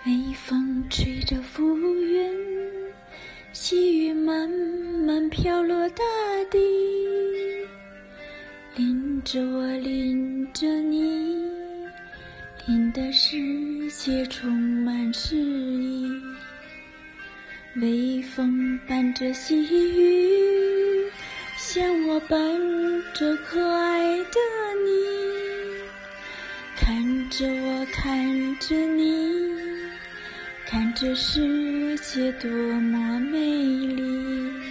微风吹着浮云，细雨慢慢飘落大地，淋着我，淋着你，淋的世界充满诗意。微风伴着细雨，向我伴着可爱的你，看着我，看着你，看这世界多么美丽。